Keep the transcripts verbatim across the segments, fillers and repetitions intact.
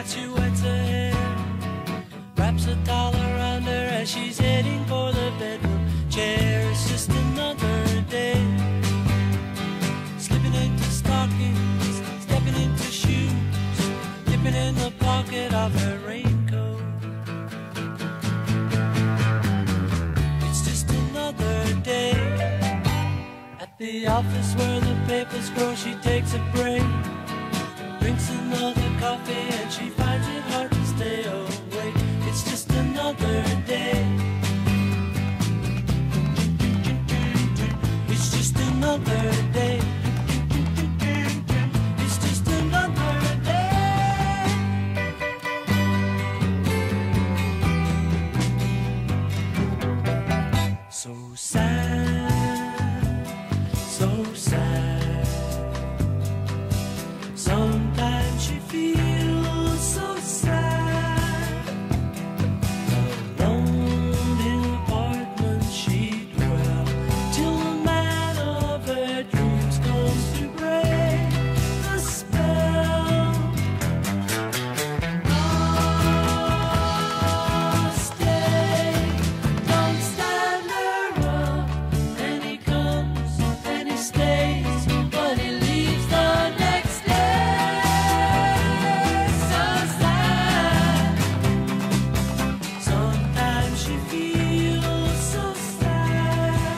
that she wets her hair, wraps a towel around her as she's heading for the bedroom chair. It's just another day, slipping into stockings, stepping into shoes, dipping in the pocket of her raincoat. It's just another day at the office where the papers grow. She takes a break, drinks another coffee, and she finds it hard to stay awake. It's just another day. It's just another day. It's just another day. So sad, so sad. Sometimes she feels so sad. Alone in an apartment she'd dwell till the man of her dreams comes to break the spell. Oh, stay, don't stand around. And he comes and he stays, but he leaves the next day. So sad. Sometimes she feels so sad.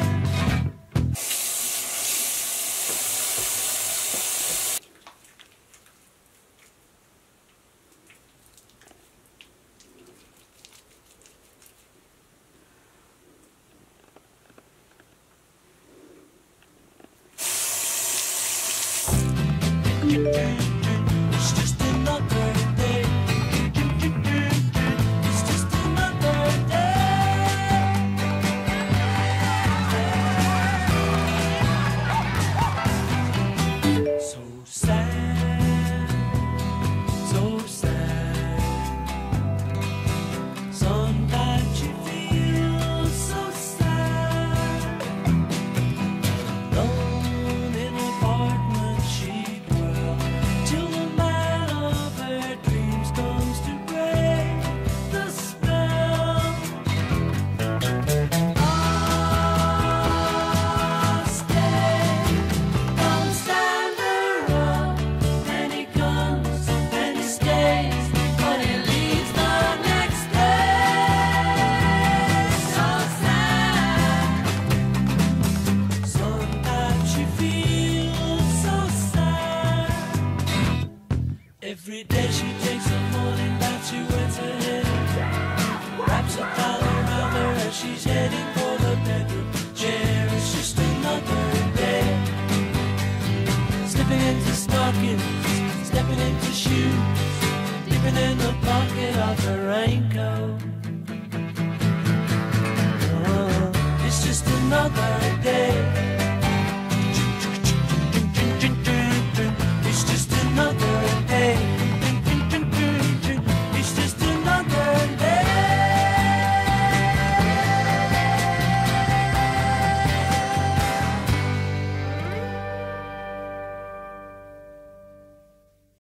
It's just another day. It's just another day. So sad, so sad. Sometimes she feels so sad. Alone in an apartment she'd dwell till the man of her dreams comes to break the spell. Oh, stay, don't stand around. And he comes and he stays, but he leaves the next day. So sad. Sometimes she feels so sad. Every day she takes a morning bath, she wets her hair, wraps a towel around her as she's heading for the bedroom chair. It's just another day, slipping into stockings, stepping into shoes, dipping in the pocket of her raincoat.